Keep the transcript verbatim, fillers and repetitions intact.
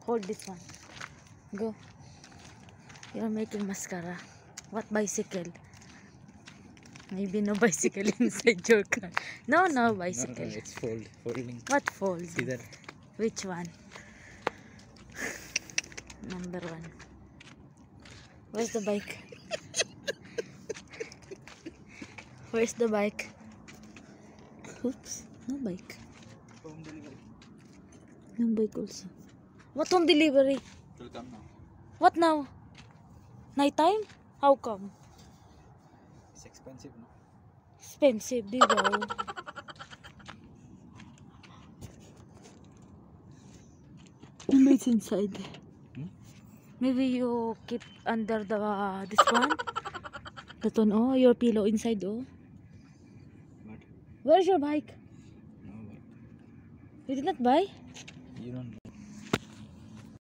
Hold this one. Go. You're making mascara. What bicycle? Maybe no bicycle inside your car. No, no bicycle. No, no, it's fold, folding. What fold? See that? Which one? Number one. Where's the bike? Where's the bike? Oops, no bike. Home delivery. No bike also. What home delivery? It will come now. What now? Night time? How come? It's expensive, no? Expensive, di ba? Maybe it's inside. Hmm? Maybe you keep under the uh, this one. That one, oh, your pillow inside, oh. But Where's your bike? no, but You did not buy? you don't